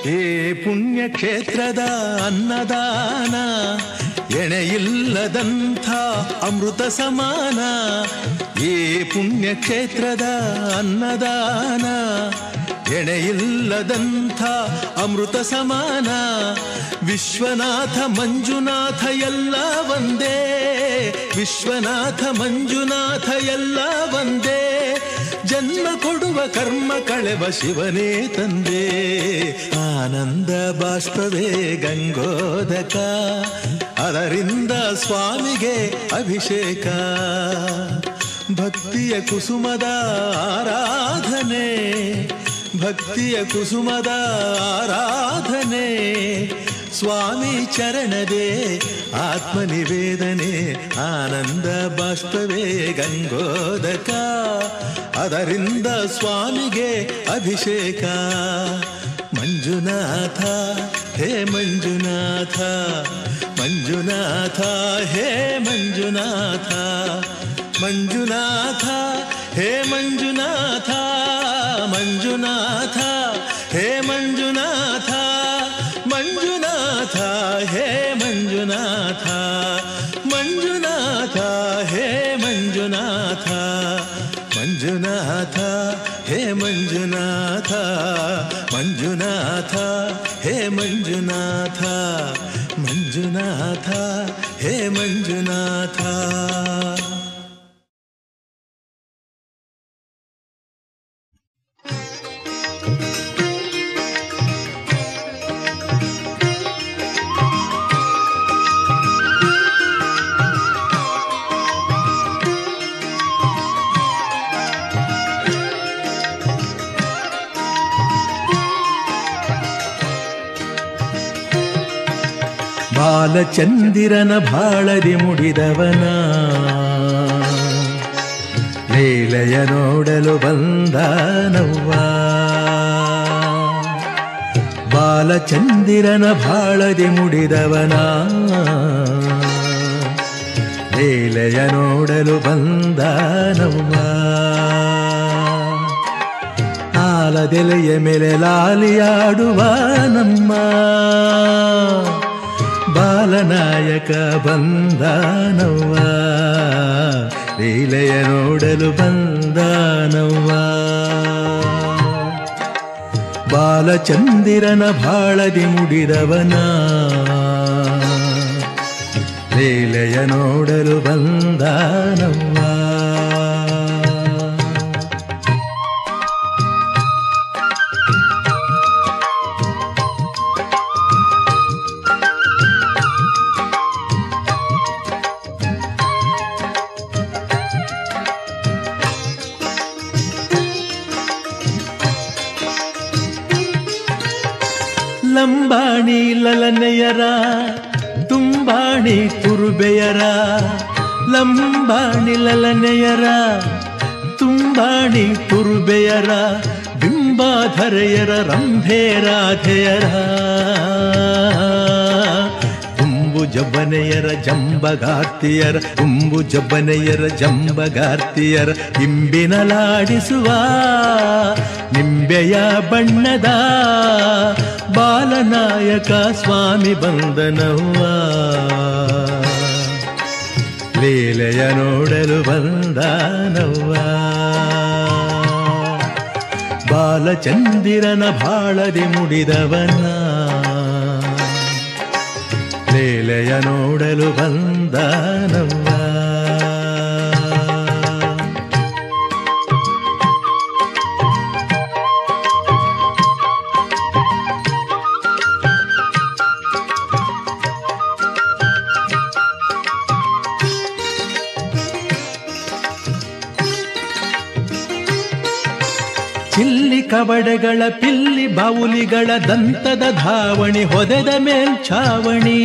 ಏ ಪುಣ್ಯಕ್ಷೇತ್ರದ ಅನ್ನದಾನ, ಎಣೆಯಿಲ್ಲದಂಥ ಅಮೃತ ಸಮಾನ. ಏ ಪುಣ್ಯಕ್ಷೇತ್ರದ ಅನ್ನದಾನ, ಎಣೆಯಿಲ್ಲದಂಥ ಅಮೃತ ಸಮಾನ. ವಿಶ್ವನಾಥ ಮಂಜುನಾಥ ಎಲ್ಲ ಒಂದೇ, ವಿಶ್ವನಾಥ ಮಂಜುನಾಥ ಎಲ್ಲ ಒಂದೇ. ಜನ್ಮ ಕೊಡುವ ಕರ್ಮ ಕಳೆವ ಶಿವನೇ ತಂದೆ. ಆನಂದ ಬಾಷ್ಪವೇ ಗಂಗೋದಕ, ಅದರಿಂದ ಸ್ವಾಮಿಗೆ ಅಭಿಷೇಕ. ಭಕ್ತಿಯ ಕುಸುಮದ ಆರಾಧನೆ, ಭಕ್ತಿಯ ಕುಸುಮದ ಆರಾಧನೆ. ಸ್ವಾಮಿ ಚರಣದೇ ಆತ್ಮನಿವೇದನೆ. ಆನಂದ ಬಾಷ್ಪವೇ ಗಂಗೋದಕ, ಅದರಿಂದ ಸ್ವಾಮಿಗೆ ಅಭಿಷೇಕ. ಮಂಜುನಾಥ ಹೇ ಮಂಜುನಾಥ, ಮಂಜುನಾಥ ಹೇ ಮಂಜುನಾಥ, ಮಂಜುನಾಥ ಹೇ ಮಂಜುನಾಥ, ಮಂಜುನಾಥ ಹೇ ಮಂಜುನಾಥ, ಮಂಜುನಾಥ ಹೇ ಮಂಜುನಾಥ, ಮಂಜುನಾಥ ಹೇ ಮಂಜುನಾಥ, ಮಂಜುನಾಥ ಹೇ ಮಂಜುನಾಥ, ಮಂಜುನಾಥ ಹೇ ಮಂಜುನಾಥ, ಮಂಜುನಾಥ ಹೇ ಮಂಜುನಾಥ. ಬಾಲಚಂದಿರನ ಬಾಳದಿ ಮುಡಿದವನ, ಲೀಲೆಯ ನೋಡಲು ಬಂದಾನವ್ವ. ಬಾಲಚಂದಿರನ ಬಾಳದಿ ಮುಡಿದವನ, ಲೀಲೆಯ ನೋಡಲು ಬಂದಾನವ್ವ. ಆಲದೆಲೆಯ ಮೇಲೆ ಲಾಲಿಯಾಡುವ ನಮ್ಮ ಬಾಲನಾಯಕ ಬಂದಾನವ್ವ, ಲೀಲೆಯ ನೋಡಲು ಬಂದಾನವ್ವ. ಬಾಲಚಂದಿರನ ಬಾಳದಿ ಮುಡಿದವನ, ಲೀಲೆಯ ನೋಡಲು ಬಂದಾನವ್ವ. ಲಂಬಾಣಿ ಲಲನೆಯರ ತುಂಬಾಣಿ ತುರುಬೆಯರ, ಲಂಬಾಣಿ ಲಲನೆಯರ ತುಂಬಾಣಿ ತುರುಬೆಯರ, ಬಿಂಬಾಧರೆಯರ ರಂಭೆ ರಾಧೆಯರ, ತುಂಬು ಜಬ್ಬನೆಯರ ಜಂಬಗಾರ್ತಿಯರ, ತುಂಬು ಜಬ್ಬನೆಯರ ಜಂಬಗಾರ್ತಿಯರ, ಇಂಬಿನಲಾಡಿಸುವ ನಿಂಬೆಯ ಬಣ್ಣದ ಬಾಲನಾಯಕ ಸ್ವಾಮಿ ಬಂದನವ್ವ, ಲೀಲೆಯ ನೋಡಲು ಬಂದಾನವ್ವ. ಬಾಲಚಂದಿರನ ಬಾಳದಿ ಮುಡಿದವನ, ಲೀಲೆಯ ನೋಡಲು ಬಂದಾನವ್ವ. Chilli ಕವಡೆಗಳ ಪಿಲ್ಲಿ ಬಾವುಲಿಗಳ ದಂತದ ಧಾವಣಿ ಹೊದೆದ ಮೇಲ್ಛಾವಣಿ,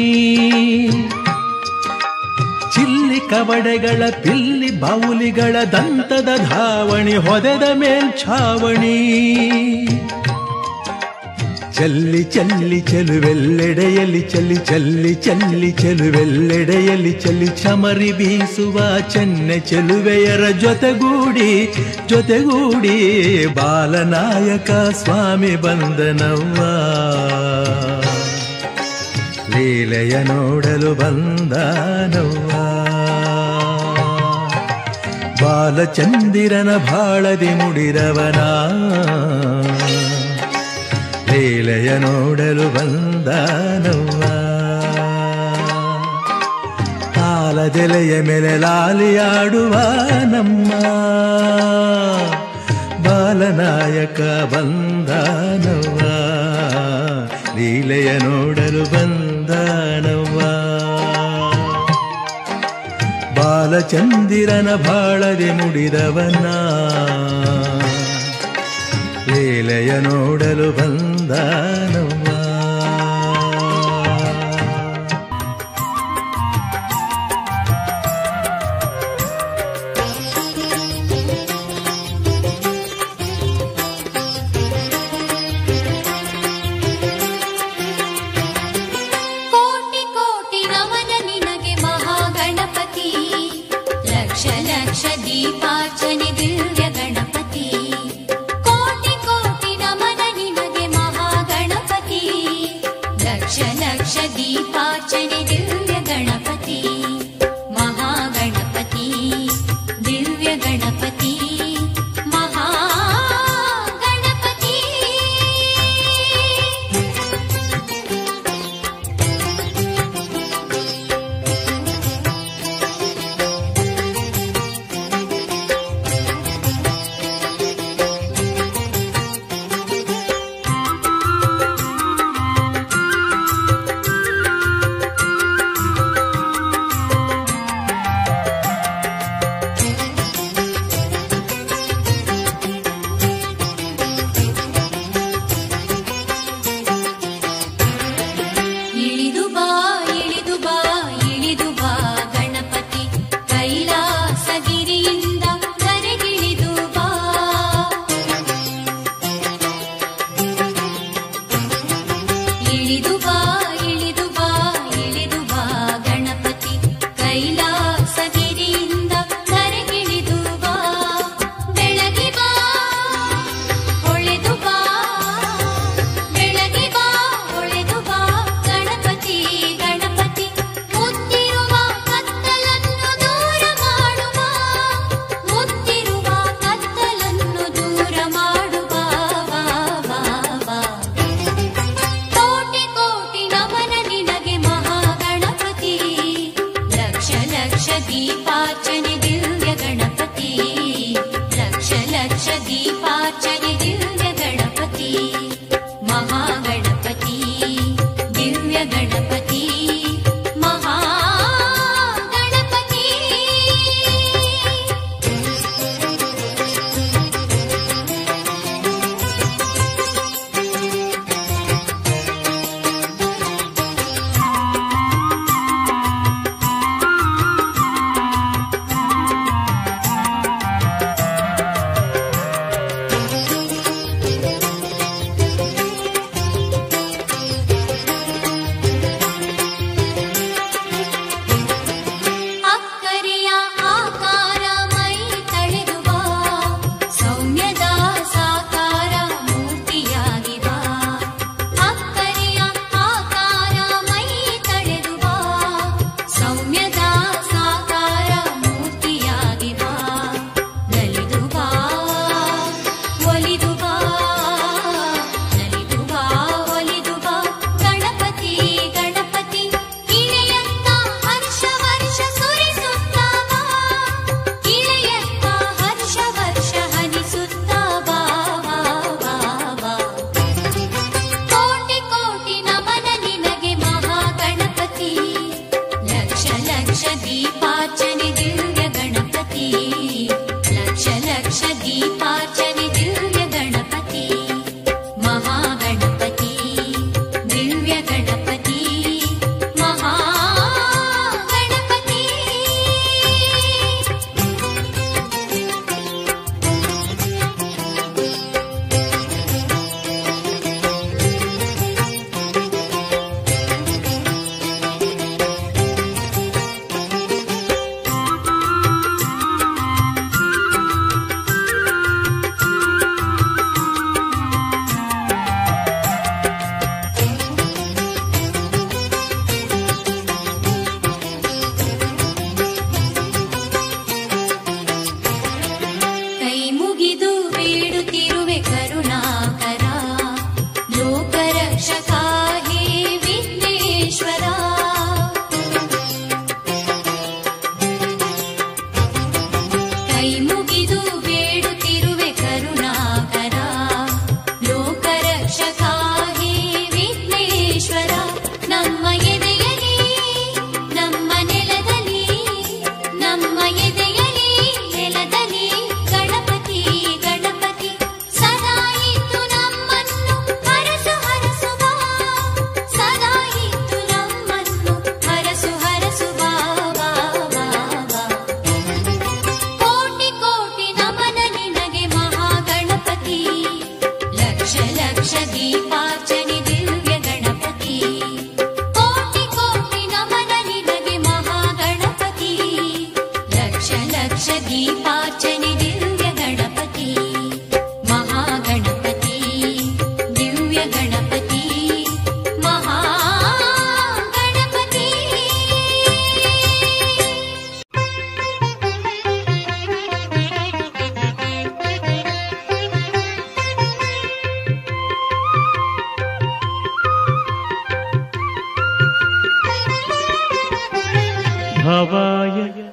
chilli ಕವಡೆಗಳ ಪಿಲ್ಲಿ ಬಾವುಲಿಗಳ ದಂತದ ಧಾವಣಿ ಹೊದೆದ ಮೇಲ್ಛಾವಣಿ. ಚಲ್ಲಿ ಚಲ್ಲಿ ಚೆಲುವೆಲ್ಲೆಡೆಯಲ್ಲಿ ಚಲ್ಲಿ ಚಲ್ಲಿ ಚಲ್ಲಿ ಚೆಲುವೆಲ್ಲೆಡೆಯಲ್ಲಿ ಚಲ್ಲಿ ಚಮರಿ ಬೀಸುವ ಚೆನ್ನೆ ಚೆಲುವೆಯರ ಜೊತೆಗೂಡಿ ಜೊತೆಗೂಡಿ ಬಾಲನಾಯಕ ಸ್ವಾಮಿ ಬಂದನವ್ವ ಲೀಲೆಯ ನೋಡಲು ಬಂದನವ್ವ ಬಾಲಚಂದಿರನ ಬಾಳದಿ ಮುಡಿದವನ ಲೀಲೆಯ ನೋಡಲು ಬಂದನವ್ವ ತಾಲದೆಲೆಯ ಮೇಲೆ ಲಾಲಿಯಾಡುವ ನಮ್ಮ ಬಾಲನಾಯಕ ಬಂದನವ್ವ ಲೀಲೆಯ ನೋಡಲು ಬಂದನವ್ವ ಬಾಲಚಂದಿರನ ಬಾಳದೆ ಮುಡಿದವನ ಲೀಲೆಯ ನೋಡಲು ಬಂದನವ್ವ दीपार्चने दिव्य गणपति कोटि कोटि नमन निनगे महागणपति लक्ष लक्ष दीपार्चने दिव्य गणपति महागणपति दिव्य गणपति महागणपति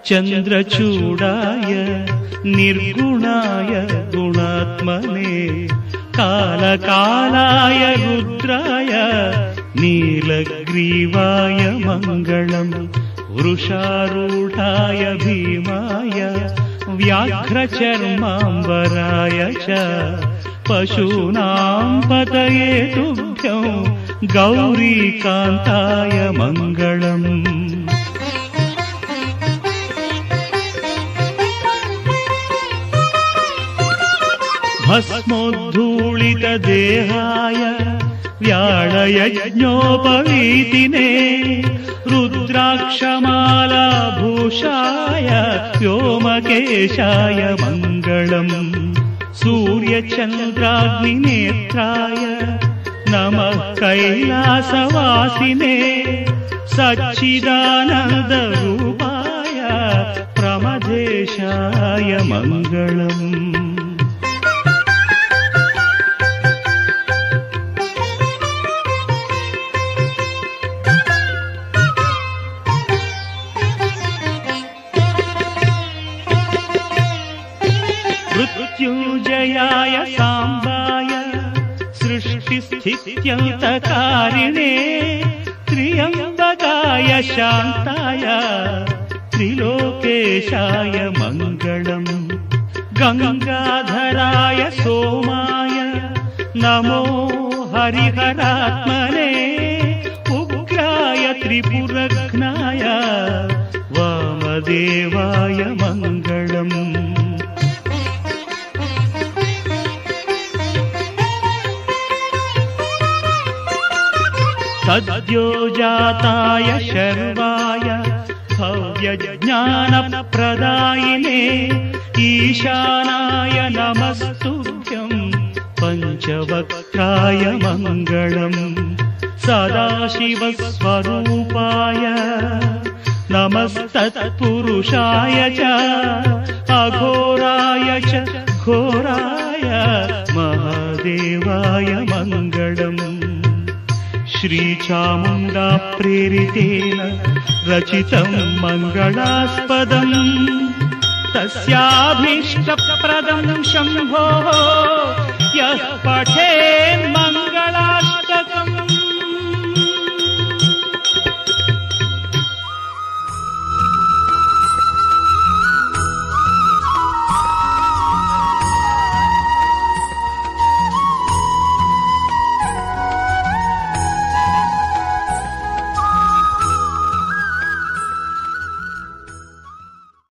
चन्द्रचूडाय निर्गुणाय गुणात्मने कालकालाय रुद्राय नीलग्रीवाय मङ्गलम् वृषारूढाय भीमाय व्याघ्रचर्माम्बराय च पशूनां पतये तुभ्यं गौरीकान्ताय मङ्गलम् भस्मोद्धूलितदेहाय व्याळयज्ञोपवीतिने रुद्राक्षमालाभूषाय व्योमकेशाय मङ्गलम् सूर्यचन्द्राग्निनेत्राय नमः कैलासवासिने सच्चिदानन्दरूपाय प्रमदेशाय मङ्गलम् मृत्युञ्जयाय साम्बाय सृष्टिस्थित्यन्तकारिणे त्र्यम्बकाय शान्ताय त्रिलोकेशाय मङ्गलम् गङ्गाधराय सोमाय नमो हरिहरात्मने उग्राय त्रिपुरघ्नाय वामदेवाय मङ्गलम् सद्योजाताय शर्वाय भव्यज्ञानप्रदायिने ईशानाय नमस्तुभ्यं पञ्चवक्त्राय मङ्गलम् सदाशिवस्वरूपाय नमस्तत्पुरुषाय च अघोराय च घोराय महादेवाय मङ्गलम् श्रीचामुण्डा प्रेरितेन रचितं मङ्गलास्पदम् तस्याभीष्टप्रदं शम्भोः यः पठेन्मङ्गलम्